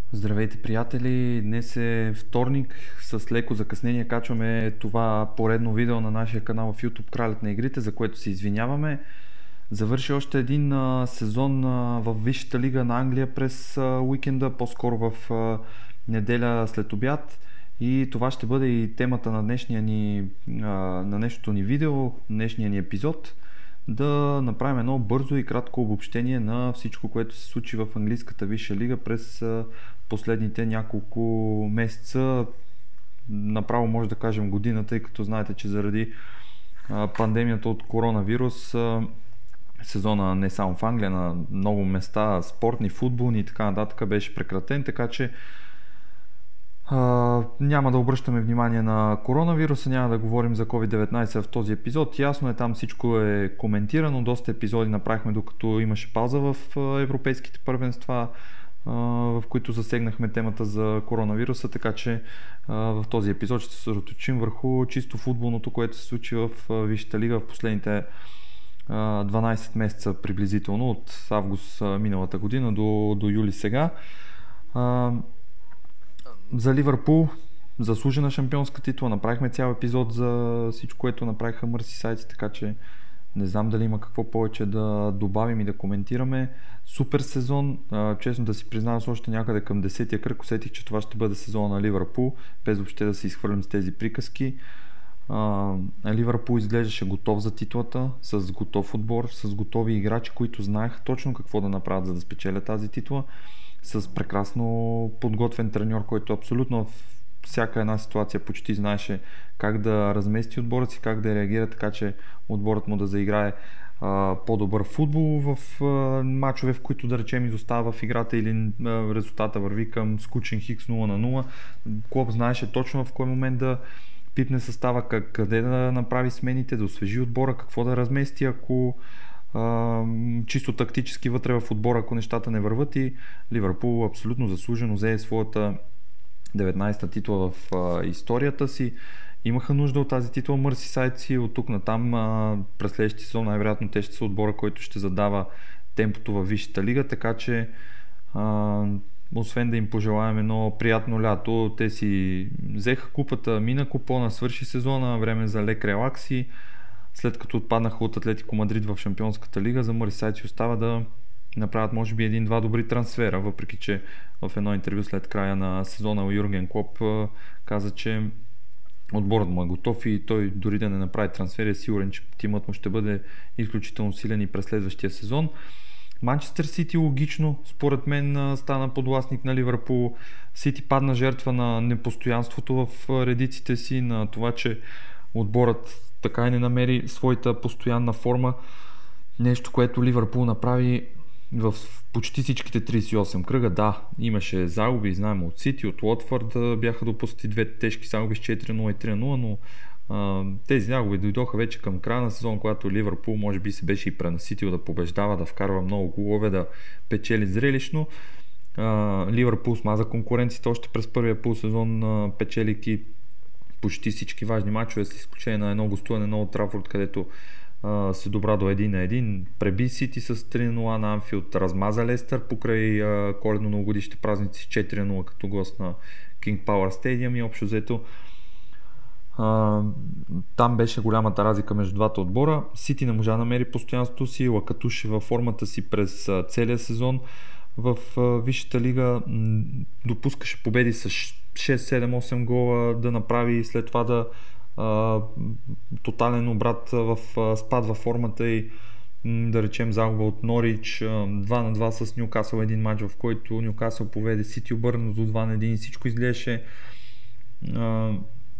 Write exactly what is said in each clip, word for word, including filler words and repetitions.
Здравейте, приятели! Днес е вторник, с леко закъснение качваме това поредно видео на нашия канал в YouTube Кралят на игрите, за което се извиняваме. Завърши още един а, сезон а, в Висшата лига на Англия през а, уикенда, по-скоро в а, неделя след обяд. И това ще бъде и темата на днешния ни, а, на днешното ни видео, днешния ни епизод. Да направим едно бързо и кратко обобщение на всичко, което се случи в английската Висша лига през а, последните няколко месеца, направо може да кажем година, тъй като знаете, че заради а, пандемията от коронавирус а, сезона не само в Англия, на много места, спортни, футболни и така нататък беше прекратен, така че а, няма да обръщаме внимание на коронавируса, няма да говорим за ковид деветнайсет в този епизод. Ясно е, там всичко е коментирано, доста епизоди направихме докато имаше пауза в европейските първенства, в които засегнахме темата за коронавируса, така че в този епизод ще се съсредоточим върху чисто футболното, което се случи в Висшата лига в последните дванайсет месеца приблизително, от август миналата година до, до юли сега. За Ливърпул, заслужена шампионска титла, направихме цял епизод за всичко, което направиха Мърсисайдци, така че не знам дали има какво повече да добавим и да коментираме. Супер сезон, честно да си признавам, с още някъде към десетия кръг усетих, че това ще бъде сезона на Ливърпул, без въобще да се изхвърлям с тези приказки. Ливърпул изглеждаше готов за титлата, с готов отбор, с готови играчи, които знаеха точно какво да направят, за да спечелят тази титла, с прекрасно подготвен треньор, който абсолютно в всяка една ситуация почти знаеше как да размести отбора си, как да реагира, така че отборът му да заиграе а, по-добър футбол в а, мачове, в които да речем изостава в играта или а, резултата върви към скучен хикс нула на нула. Клоп знаеше точно в кой момент да пипне състава, как, къде да направи смените, да освежи отбора, какво да размести, ако а, чисто тактически вътре в отбора, ако нещата не върват, и Ливърпул абсолютно заслужено взе своята деветнайсета титла в а, историята си. Имаха нужда от тази титла Мърсисайдци, от тук натам а, през следващия сезон най-вероятно те ще са отбора, който ще задава темпото във Висшата лига, така че а, освен да им пожелаем едно приятно лято, те си взеха купата, мина купона, свърши сезона, време за лек релакс, и след като отпаднаха от Атлетико Мадрид в Шампионската лига, за Мърсисайдци остава да направят може би един-два добри трансфера, въпреки че в едно интервю след края на сезона Юрген Клоп каза, че отборът му е готов и той дори да не направи трансфер е сигурен, че тимът му ще бъде изключително силен и през следващия сезон. Манчестър Сити логично, според мен, стана подвластник на Ливърпул. Сити падна жертва на непостоянството в редиците си, на това, че отборът така и не намери своята постоянна форма. Нещо, което Ливърпул направи в почти всичките трийсет и осем кръга. Да, имаше загуби, знаем, от Сити, от Уотфорд бяха допуснати две тежки загуби с четири нула и три нула, но а, тези загуби дойдоха вече към края на сезон, когато Ливърпул може би се беше и пренаситил да побеждава, да вкарва много голове, да печели зрелищно. А, Ливърпул смаза конкуренцията още през първия полусезон, а, печелики почти всички важни мачове, с изключение на едно гостуване на Олд Трафорд, където Uh, се добра до един на един, преби Сити с три нула на Анфилд, размаза Лестър покрай uh, коледно-новогодишните празници с четири нула като гост на King Power Stadium, и общо взето uh, там беше голямата разлика между двата отбора. Сити не можа да намери постоянството си, Лакатуш във формата си през uh, целия сезон в uh, Висшата лига, м- допускаше победи с шест седем осем гола, да направи след това да Uh, тотален обрат в uh, спад във формата и м, да речем загуба от Норич, uh, два на два с Нюкасъл, един матч, в който Нюкасъл поведе Сити, обърна до два на един и всичко изглеждаше, uh,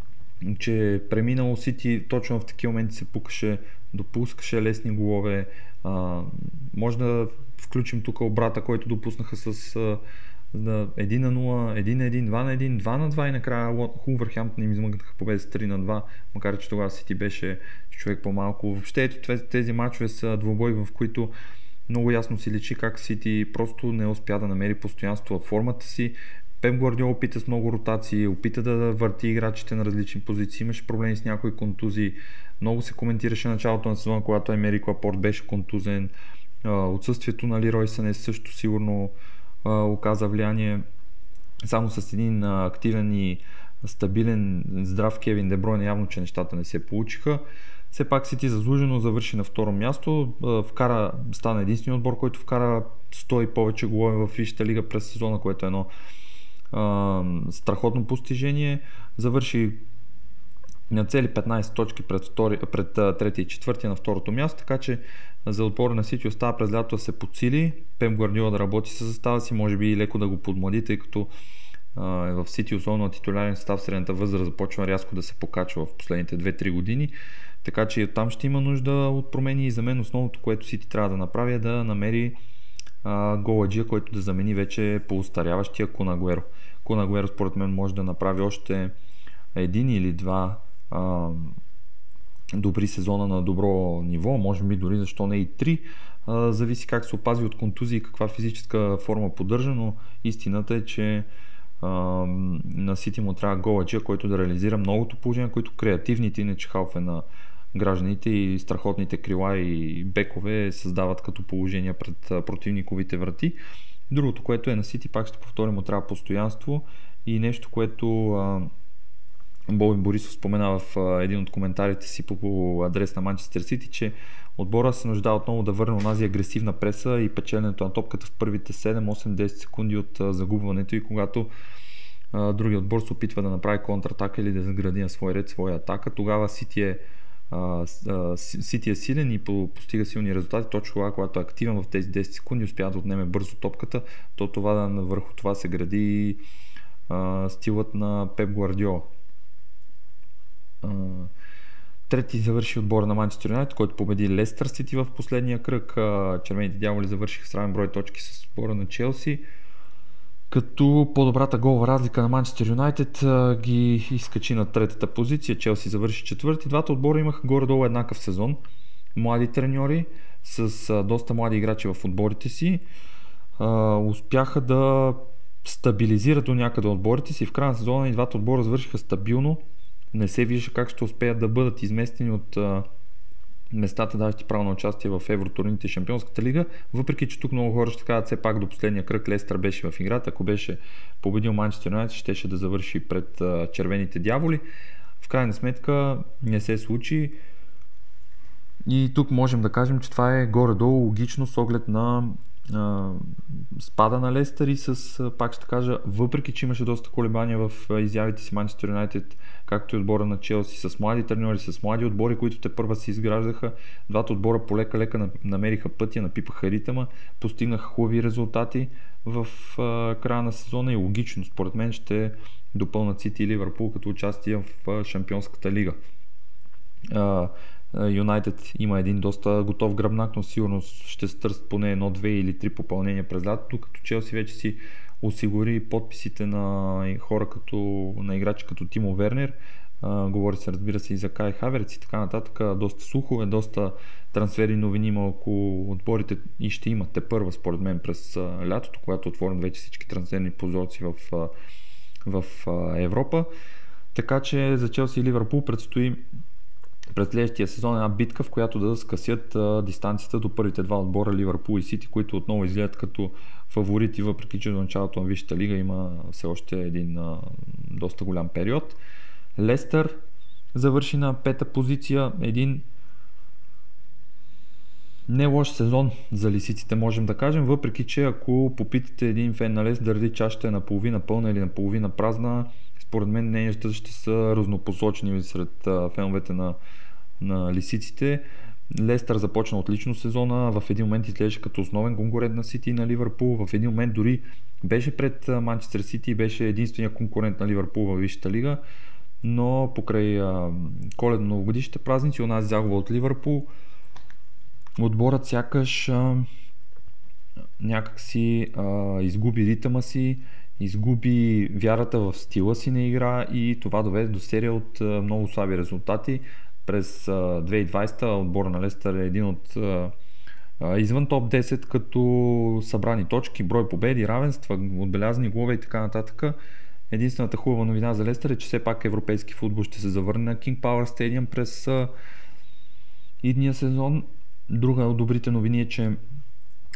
че преминало Сити. Точно в такива моменти се пукаше, допускаше лесни голове. Uh, може да включим тук обрата, който допуснаха с uh, един на нула, един на един, два на един, два на два и накрая Хулвърхемптън им измъкнаха победа с три на два, макар че тогава Сити беше човек по-малко. Въобще ето тези мачове са двубой, в които много ясно си личи как Сити просто не успя да намери постоянство в формата си. Пеп Гвардиола опита с много ротации, опита да върти играчите на различни позиции, имаше проблеми с някои контузии. Много се коментираше началото на сезона, когато Емерик Лапорт беше контузен. Отсъствието на Лерой Сане също сигурно оказа влияние. само с един а, активен и стабилен, здрав Кевин Де Бройне, явно, че нещата не се получиха. Все пак Сити заслужено завърши на второ място, вкара, стана единствен отбор, който вкара сто и повече голове в Висшата лига през сезона, което е едно а, страхотно постижение. Завърши на цели петнайсет точки пред, втори, пред трети и четвърти на второто място, така че за отбора на Сити остава през лято да се подсили, Пеп Гвардиола да работи със състава си, може би и леко да го подмлади, тъй като Uh, в Сити, особено на титулярен състав, средната възраст започва рязко да се покачва в последните две-три години, така че там ще има нужда от промени и за мен основното, което Сити трябва да направи, е да намери uh, голаджия, който да замени вече поустаряващия Кун Агуеро. Кун Агуеро според мен може да направи още един или два uh, добри сезона на добро ниво, може би дори защо не и три. Uh, зависи как се опази от контузии и каква физическа форма поддържа, но истината е, че Uh, на Сити му трябва голаджия, който да реализира многото положения, които креативните иначе халфе на гражданите и страхотните крила и бекове създават като положения пред противниковите врати. Другото, което е на Сити, пак ще повторим, му трябва постоянство и нещо, което uh, Боби Борисов спомена в uh, един от коментарите си по, по адрес на Манчестър Сити, че отбора се нуждае отново да върне онази агресивна преса и печеленето на топката в първите седем, осем, десет секунди от uh, загубването и когато uh, другия отбор се опитва да направи контратака или да загради на свой ред своя атака. Тогава Сити е, uh, uh, Сити е силен и по, постига силни резултати. Точно тогава, когато е активен в тези десет секунди, успява да отнеме бързо топката, то това да, върху това се гради uh, стилът на Пеп Гвардиола. Uh, Трети завърши отбора на Манчестър Юнайтед, който победи Лестър Сити в последния кръг. Червените дяволи завършиха с равен брой точки с отбора на Челси. Като по-добрата голова разлика на Манчестър Юнайтед ги изкачи на третата позиция. Челси завърши четвърти. Двата отбора имаха горе-долу еднакъв сезон. Млади треньори с доста млади играчи в отборите си успяха да стабилизират до някъде отборите си. В края на сезона и двата отбора завършиха стабилно. Не се вижда как ще успеят да бъдат изместени от а, местата, даващи право на участие в евротурните и Шампионската лига, въпреки че тук много хора ще кажат, все пак до последния кръг Лестър беше в играта, ако беше победил Манчестър Юнайтед, щеше да завърши пред а, червените дяволи. В крайна сметка не се случи и тук можем да кажем, че това е горе-долу логично с оглед на Uh, спада на Лестър и с, uh, пак ще кажа, въпреки че имаше доста колебания в uh, изявите си Манчестър Юнайтед, както и отбора на Челси, с млади треньори, с млади отбори, които те първа се изграждаха, двата отбора полека-лека намериха пътя, напипаха ритъма, постигнаха хубави резултати в uh, края на сезона и логично, според мен, ще допълнат Сити и Ливърпул като участие в uh, Шампионската лига. Uh, Юнайтед има един доста готов гръбнак, но сигурно ще се търсят поне едно, две или три попълнения през лятото, като Челси вече си осигури подписите на хора като, на играчи като Тимо Вернер. Uh, говори се, разбира се, и за Кай Хаверц и така нататък. Доста слухове, доста трансфери новини има около отборите и ще имат те първа, според мен, през uh, лятото, когато отворим вече всички трансферни прозорци в, uh, в uh, Европа. Така че за Челси и Ливърпул предстои през следващия сезон една битка, в която да скъсят а, дистанцията до първите два отбора Ливърпул и Сити, които отново изгледат като фаворити, въпреки че до началото на Висшата лига има все още един а, доста голям период. Лестър завърши на пета позиция, един не лош сезон за лисиците, можем да кажем, въпреки че ако попитате един фен на Лестър дали чашата е наполовина пълна или наполовина празна, според мен нещата ще са разнопосочни сред а, феновете на, на лисиците. Лестър започна отлично сезона, в един момент изглеждаше като основен конкурент на Сити и на Ливърпул, в един момент дори беше пред Манчестър Сити и беше единствения конкурент на Ливърпул във Висшата лига, но покрай а, коледно-новогодишните празници, онази загуба от Ливърпул, отборът сякаш а, някакси а, изгуби ритъма си, изгуби вярата в стила си на игра и това доведе до серия от а, много слаби резултати. През а, две хиляди и двадесета отбора на Лестър е един от а, а, извън топ десет като събрани точки, брой победи, равенства, отбелязани голове и така нататък. Единствената хубава новина за Лестър е, че все пак европейски футбол ще се завърне на King Power Stadium през а, идния сезон. Друга от добрите новини е, че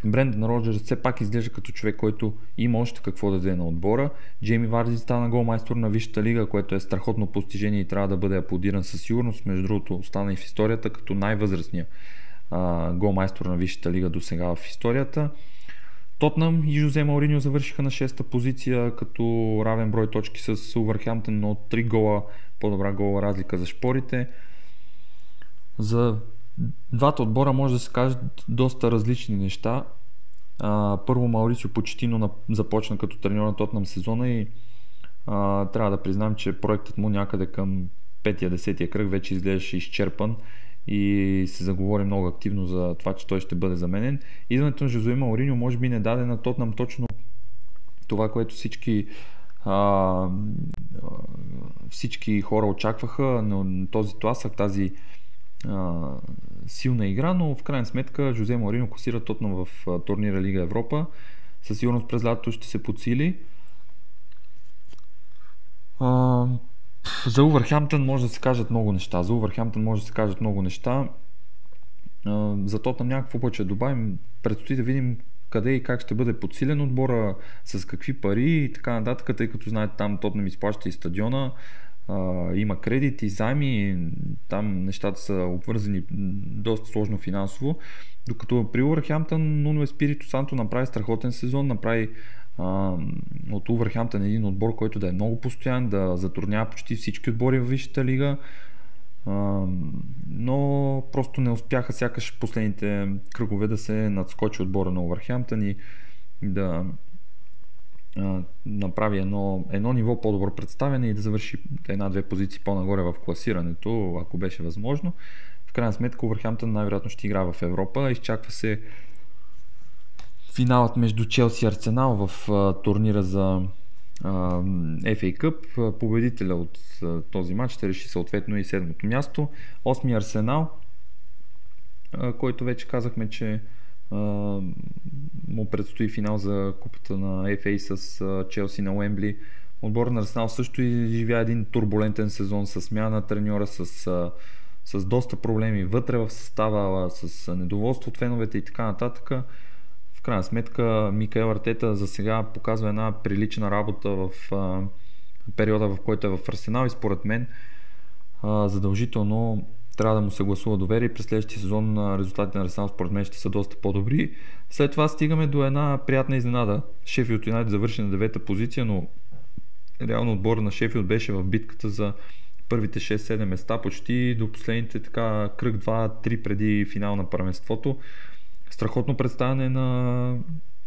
Брендан Роджерс все пак изглежда като човек, който има още какво да даде на отбора. Джейми Варди стана голмайстор на Висшата лига, което е страхотно постижение и трябва да бъде аплодиран със сигурност. Между другото, остана и в историята като най-възрастния а, голмайстор на Висшата лига до сега в историята. Тотнъм и Жозе Мауриньо завършиха на шеста позиция като равен брой точки с Увърхемптън, но три гола, по-добра гола разлика за шпорите. За двата отбора може да се кажат доста различни неща. А, първо Маурисио Почетино на, започна като треньор на Тотнъм сезона и а, трябва да признам, че проектът му някъде към петия-десетия кръг вече изглеждаше изчерпан и се заговори много активно за това, че той ще бъде заменен. Идването на Жозе Мауриньо може би не даде на Тотнъм точно това, което всички а, всички хора очакваха, но този тласък, тази а, силна игра, но в крайна сметка Жозе Мауриньо класира Тотнъм в а, турнира Лига Европа. Със сигурност през лятото ще се подсили. А, за Увърхемптън може да се кажат много неща. За Увърхемптън може да се кажат много неща. А, за Тотнъм някакво повече да добавим. Предстои да видим къде и как ще бъде подсилен отбора, с какви пари и така нататък, тъй като знаете, там Тотнъм изплаща и стадиона, а, има кредити, займи, там нещата са обвързани доста сложно финансово, докато при Увърхемптън Нуно Еспирито Санто направи страхотен сезон, направи а, от Увърхемптън един отбор, който да е много постоянен, да затруднява почти всички отбори в Висшата лига. Uh, но просто не успяха сякаш последните кръгове да се надскочи отбора на Увърхемптън и да uh, направи едно, едно ниво по-добро представяне и да завърши една-две позиции по-нагоре в класирането, ако беше възможно. В крайна сметка Увърхемптън най-вероятно ще играе в Европа. Изчаква се финалът между Челси и Арсенал в uh, турнира за Еф Ей Cup. Победителя от този матч ще реши съответно и седмото място. Осми Арсенал, който вече казахме, че му предстои финал за купата на Еф Ей с Челси на Уембли. Отбор на Арсенал също изживя един турбулентен сезон с смяна на треньора, с, с доста проблеми вътре в състава, с недоволство от феновете и така нататък. В крайна сметка Микаел Артета за сега показва една прилична работа в а, периода, в който е в Арсенал и според мен а, задължително трябва да му се гласува доверие. През следващия сезон а, резултатите на Арсенал според мен ще са доста по-добри. След това стигаме до една приятна изненада. Шефилд Юнайтед завърши на девета позиция, но реално отбор на Шефилд беше в битката за първите шест-седем места почти до последните така кръг два-три преди финал на първенството. Страхотно представяне на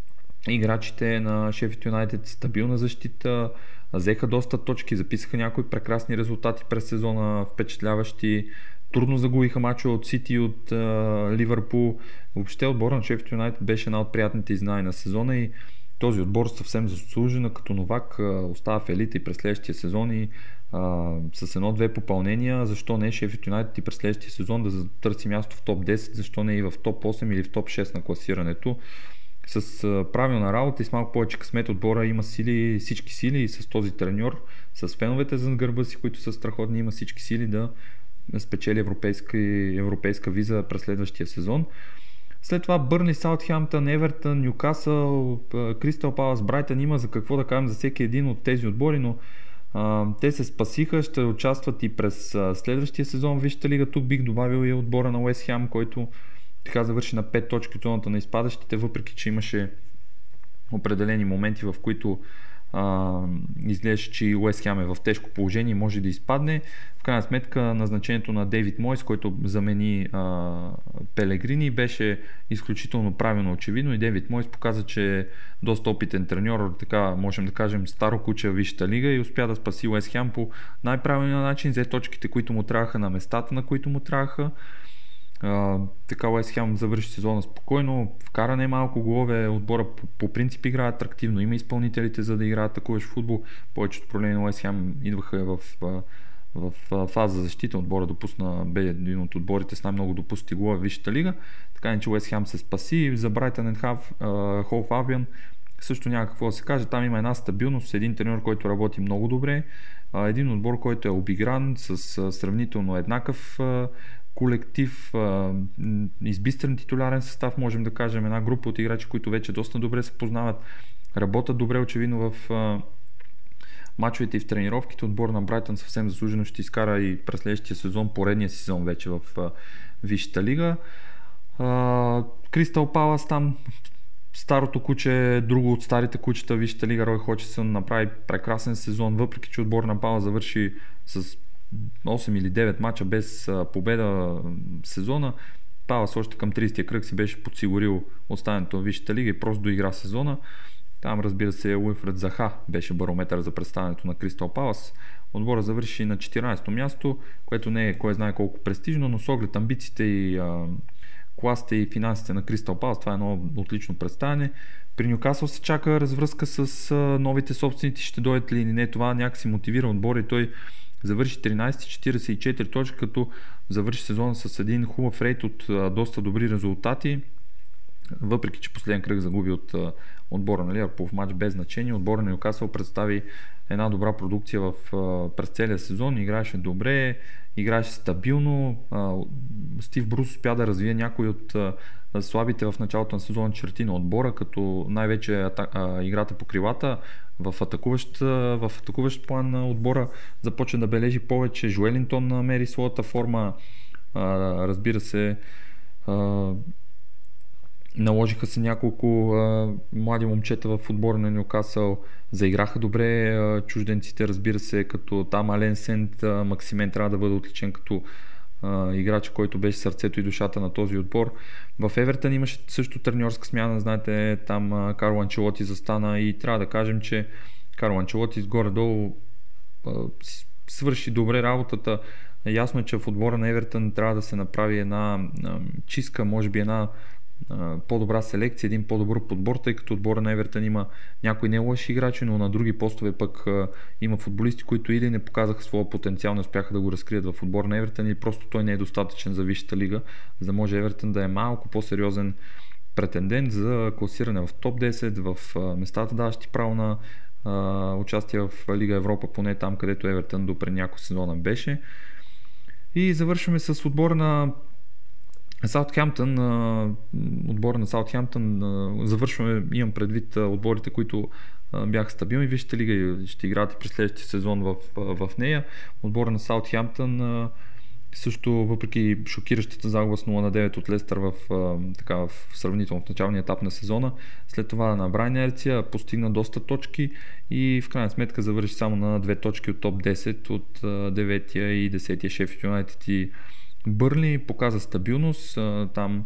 играчите на Шефилд Юнайтед, стабилна защита, взеха доста точки, записаха някои прекрасни резултати през сезона, впечатляващи, трудно загубиха мачове от Сити и от Ливърпул. Въобще отбора на Шефилд Юнайтед беше една от приятните изненади на сезона и този отбор съвсем заслужено като новак остава в елита и през следващия сезон и а, с едно-две попълнения, защо не Шефилд Юнайтед и през следващия сезон да търси място в топ десет, защо не и в топ осем или в топ шест на класирането. С а, правилна работа и с малко повече късмет отбора има сили, всички сили и с този треньор, с феновете зад гърба си, които са страхотни, има всички сили да спечели европейска, европейска виза през следващия сезон. След това Бърнли, Саутхемптън, Евертън, Нюкасъл, Кристал Палас, Брайтън, има за какво да кажем за всеки един от тези отбори, но а, те се спасиха, ще участват и през а, следващия сезон в Висшата лига. Тук бих добавил и отбора на Уест Хем, който така завърши на пет точки от зоната на изпадащите, въпреки че имаше определени моменти, в които Uh, изглеждаше, че Уест Хем е в тежко положение и може да изпадне. В крайна сметка назначението на Дейвид Мойс, който замени uh, Пелегрини, беше изключително правилно очевидно и Дейвид Мойс показа, че е доста опитен треньор, така можем да кажем старо куче в Висшата лига и успя да спаси Уест Хем по най-правилния начин, взе точките, които му трябваха на местата, на които му трябваха. Uh, така Уест Хем завърши сезона спокойно, вкара не малко голове, отбора по, по принцип играе атрактивно, има изпълнителите за да играят такова футбол, повечето проблеми на Уест Хем идваха в, в, в, в фаза защита, отбора допусна, бе един от отборите с най-много допусти голове в Висшата лига, така не че Уест Хем се спаси. За Брайтън енд Хоув Албион също няма какво да се каже, там има една стабилност, един треньор, който работи много добре, uh, един отбор, който е обигран с uh, сравнително еднакъв uh, колектив, а, избистрен титулярен състав, можем да кажем, една група от играчи, които вече доста добре се познават, работят добре очевидно в а, мачовете и в тренировките. Отбор на Брайтън съвсем заслужено ще изкара и през следващия сезон, поредния сезон вече в а, Висшата лига. Кристал Палас там, старото куче, друго от старите кучета, Висшата лига, Рой Ходжсън направи прекрасен сезон, въпреки че отбор на Палас завърши с осем или девет мача без а, победа сезона. Палас още към тридесетия кръг си беше подсигурил оставането в Висшата лига и просто доигра сезона. Там, разбира се, Уилфред Заха беше барометър за представянето на Кристал Палас. Отбора завърши на четиринадесето място, което не е кой знае колко престижно, но с оглед амбициите и а, класите и финансите на Кристал Палас, това е едно отлично представяне. При Нюкасъл се чака развръзка с а, новите собственици, ще дойдат ли или не, това някакси мотивира отбора и той завърши тринадесети, четиридесет и четири точки, като завърши сезона с един хубав рейт от а, доста добри резултати, въпреки че последен кръг загуби от а, отбора на Ливърпул в матч без значение. Отбора на Нюкасъл представи една добра продукция в, а, през целия сезон, играеше добре, играеше стабилно. А, Стив Брус успя да развие някои от а, слабите в началото на сезона черти на отбора, като най-вече ата, а, играта по крилата. В атакуващ, в атакуващ план на отбора започва да бележи повече. Жуелинтон намери своята форма, а, разбира се, а, наложиха се няколко а, млади момчета в отбора на Нюкасъл, заиграха добре а, чужденците, разбира се, като там Ален Сент, а, Максимен трябва да бъде отличен като а, играч, който беше сърцето и душата на този отбор. В Евертън имаше също треньорска смяна, знаете, там а, Карло Анчелоти застана и трябва да кажем, че Карло Анчелоти горе-долу а, свърши добре работата. Ясно е, че в отбора на Евертън трябва да се направи една а, чистка, може би една по-добра селекция, един по-добър подбор, тъй като отбора на Евертън има някои не лоши играчи, но на други постове пък а, има футболисти, които или не показаха своя потенциал, не успяха да го разкрият в отбора на Евертън, или просто той не е достатъчен за Висшата лига, за да може Евертън да е малко по-сериозен претендент за класиране в топ десет, в а, местата даващи право на а, участие в Лига Европа, поне там, където Евертън до преди няколко сезона беше. И завършваме с отбора на Саутхемптън, отбора на Саутхемптън, завършваме, имам предвид отборите, които бяха стабилни. Вижте лига ще играят и през следващия сезон в, в нея. Отбора на Саутхемптън също, въпреки шокиращата загуба с нула на девет от Лестър в, така, в сравнително в началния етап на сезона, след това набра инерция, постигна доста точки и в крайна сметка завърши само на две точки от топ десет от деветия и десетия Шеффилд Юнайтед и Бърли. Показа стабилност. Там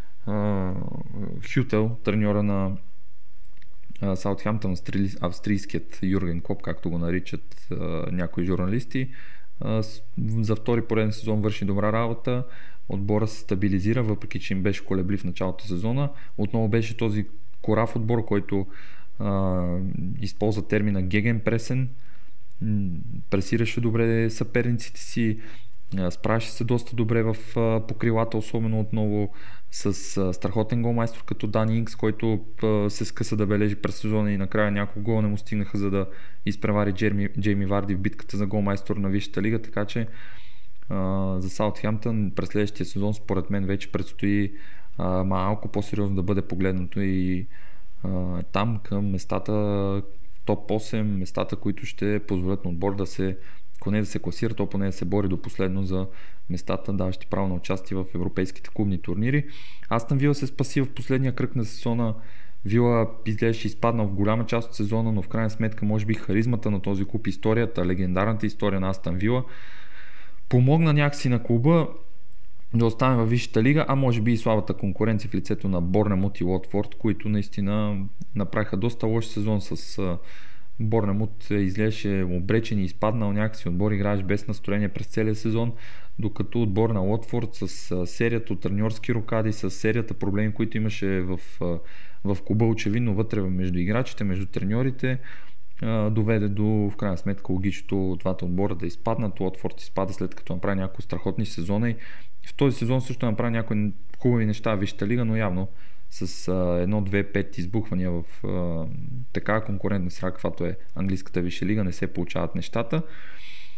Хютел, треньора на Саутхемптън, австрийският Юрген Клоп, както го наричат някои журналисти, за втори пореден сезон върши добра работа. Отбора се стабилизира, въпреки че им беше колеблив в началото сезона. Отново беше този корав отбор, който а, използва термина гегенпресен, пресираше добре съперниците си, справяше се доста добре в покрилата, особено отново с страхотен голмайстор като Дани Инкс, който се скъса да бележи през сезона и накрая няколко гола не му стигнаха, за да изпревари Джейми, Джейми Варди в битката за голмайстор на Висшата лига, така че а, за Саутхемптън през следващия сезон според мен вече предстои а, малко по-сериозно да бъде погледнато и а, там към местата топ осем, местата, които ще позволят на отбор да се, ако не да се класира, то поне да се бори до последно за местата, даващи право на участие в европейските клубни турнири. Астън Вила се спаси в последния кръг на сезона. Вила изглеждаше изпаднал в голяма част от сезона, но в крайна сметка може би харизмата на този клуб, историята, легендарната история на Астън Вила помогна някакси на клуба да остане във Висшата лига, а може би и слабата конкуренция в лицето на Борнемут и Уотфорд, които наистина направиха доста лош сезон. С Борнемут изглеждаше обречен и изпаднал някакси, отбор играеш без настроение през целия сезон, докато отбор на Уотфорд с серията от треньорски рокади, с серията проблеми, които имаше в, в клуба, очевидно вътре между играчите, между треньорите, доведе до в крайна сметка логичното двата отбора да изпаднат. Уотфорд изпада след като направи някои страхотни сезони. В този сезон също направи някои хубави неща в Висшата лига, но явно с едно, две, пет избухвания в а, такава конкурентна среда, каквато е английската Висша лига, не се получават нещата.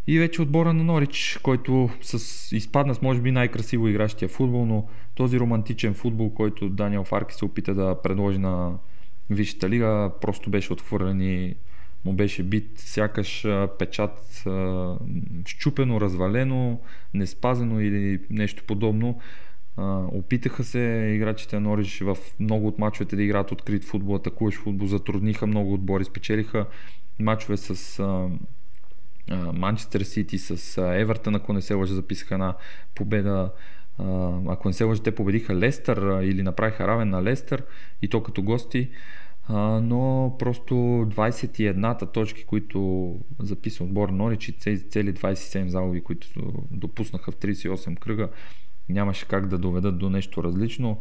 И вече отбора на Норич, който с, изпадна с може би най-красиво игращия футбол, но този романтичен футбол, който Даниел Фарки се опита да предложи на Висшата лига, просто беше отхвърлен и му беше бит сякаш печат, щупено, развалено, неспазено или нещо подобно. Опитаха се играчите на Норич в много от мачовете да играят открит футбол, атакуващ футбол, затрудниха много отбори, спечелиха мачове с Манчестър Сити, с Евертън, ако не се лъжа, записаха една победа. Ако не се лъжа, те победиха Лестър или направиха равен на Лестър и то като гости. Но просто двайсет и една точки, които записа отбор Норич и цели двайсет и седем загуби, които допуснаха в трийсет и осем кръга, нямаше как да доведат до нещо различно.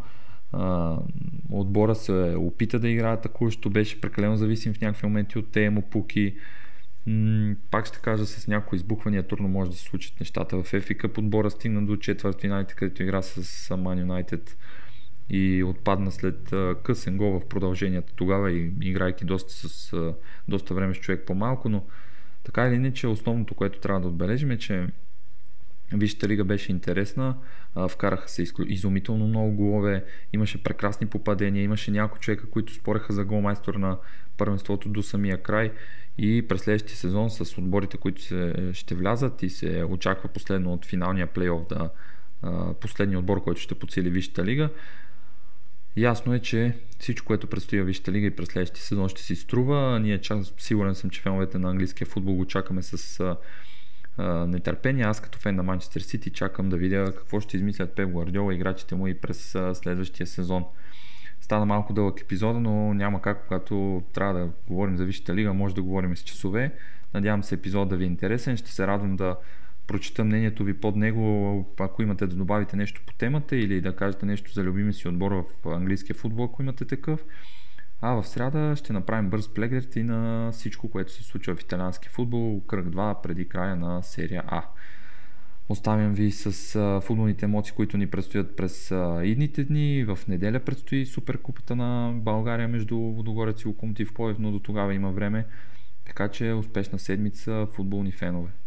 Отбора се опита да играе атакуващо, беше прекалено зависим в някакви моменти от Теемо Пуки. Пак ще кажа, с някои избухвания трудно може да се случат нещата. В Еф ей Къп отбора стигна до четвъртфиналите, където игра с Ман Юнайтед и отпадна след късен гол в продължението тогава, и играйки доста, с, доста време с човек по-малко, но така или иначе основното, което трябва да отбележим, е, че Висшата лига беше интересна, вкараха се изумително много голове, имаше прекрасни попадения, имаше няколко човека, които спореха за голмайстор на първенството до самия край, и през следващия сезон с отборите, които се, ще влязат, и се очаква последно от финалния плейоф да последния отбор, който ще подсили Висшата лига. Ясно е, че всичко, което предстои в Висшата лига и през следващия сезон, ще си струва. Ние чак, сигурен съм, че феновете на английския футбол го чакаме с а, а, нетърпение. Аз като фен на Манчестър Сити чакам да видя какво ще измислят Пеп Гвардиола и играчите му и през а, следващия сезон. Стана малко дълъг епизода, но няма как, когато трябва да говорим за Висшата лига, може да говорим с часове. Надявам се епизод да ви е интересен. Ще се радвам да прочета мнението ви под него, ако имате да добавите нещо по темата или да кажете нещо за любими си отбор в английския футбол, ако имате такъв. А в сряда ще направим бърз преглед и на всичко, което се случва в италиански футбол, кръг два преди края на серия А. Оставям ви с а, футболните емоции, които ни предстоят през а, идните дни. В неделя предстои Суперкупата на България между Лудогорец и Локомотив Пловдив, но до тогава има време. Така че успешна седмица, футболни фенове.